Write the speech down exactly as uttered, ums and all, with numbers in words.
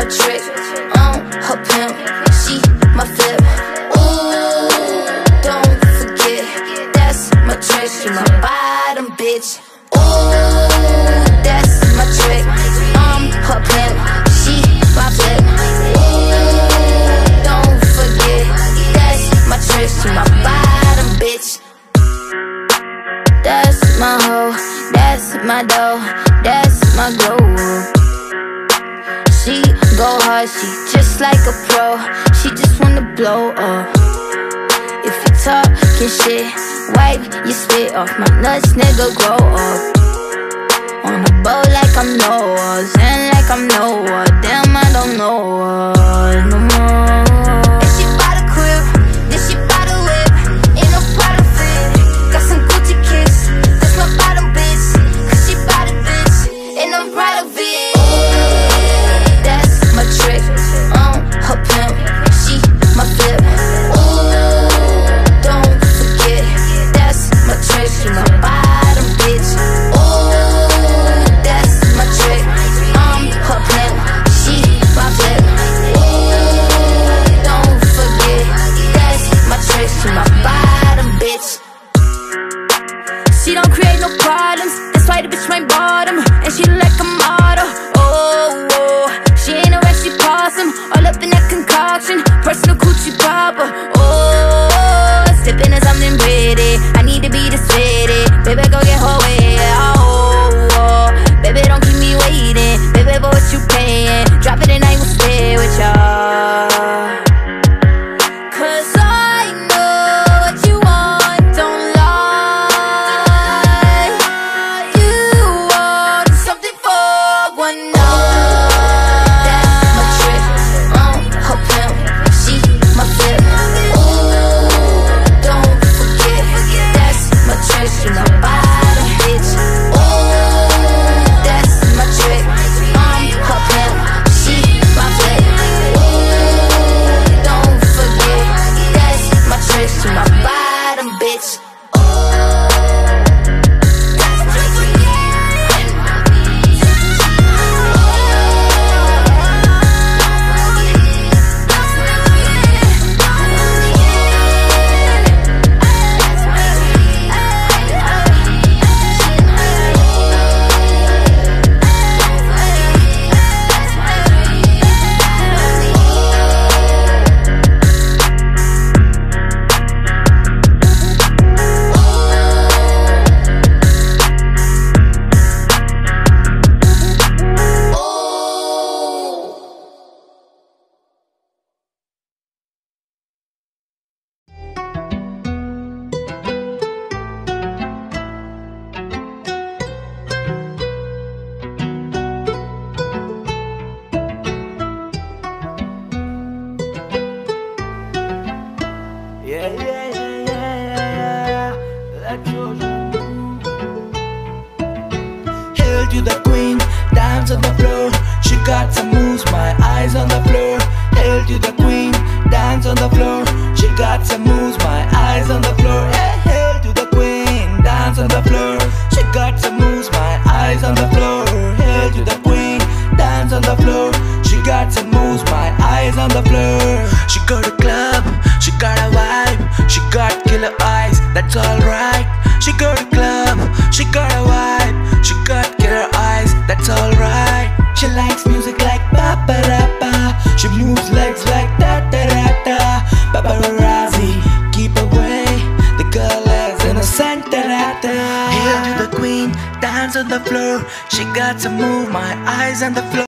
my trick. I'm her pimp, she my flip. Ooh, don't forget, that's my trick. She my bottom bitch. Ooh, that's my trick. I'm her pimp, she my flip. Ooh, don't forget, that's my trick. She my bottom bitch. That's my hoe, that's my dough, that's my glow. She go hard, she just like a pro. She just wanna blow up. If you talkin' shit, wipe your spit off my nuts, nigga, grow up. On a boat like I'm Noah, zen like I'm Noah. Damn, I don't know her no more. And she bought a crib, then she bought a whip. Ain't no Prada fit, got some Gucci kicks. That's my bottom bitch, cause she bought a bitch. And I'm proud of it. That's my trick, I'm her pimp, she my flip. Ooh, don't forget, that's my trick. She my bottom bitch. Ooh, that's my trick, I'm her pimp, she my flip. Ooh, don't forget, that's my trick. She my bottom bitch. She don't create no problems, that's why the bitch my bottom. And she look like a model, oh, oh. She ain't a recipe possum, all up in that concoction. Personal coochie popper, oh. Sipping on something pretty, I need to be the city. Baby, go get her way, oh, oh. Baby, don't keep me waiting. Baby, but what you paying? Drop it and I will stay with ya. Cause I know what you want, don't lie. You want something for one night. That's my trick, I'm her pimp, she my flip. Ooh, don't forget, that's my trick. She my bottom bitch. Ooh, that's my trick, I'm her pimp, she my flip. Ooh, don't forget, that's my trick. She my bottom bitch. Yeah, yeah, yeah, yeah, yeah. Let Doja Hail to the queen, dance on the floor. She got some moves, my eyes on the floor. Hail to the queen, dance on the floor. She got some moves, my eyes on the floor. Hey, hail to the queen, dance on the floor. She got some moves, my eyes on the floor. Hail to the queen, dance on the floor. She got some moves, my eyes on the floor. She got a club, she got a vibe, she got killer eyes, that's alright. She got a club, she got a vibe, she got killer eyes, that's alright. She likes music like ba-ba-da-ba. She moves legs like da-da-da-da. Paparazzi, keep away, the girl is innocent, da-da-da. Hail to the queen, dance on the floor. She got to move, my eyes on the floor.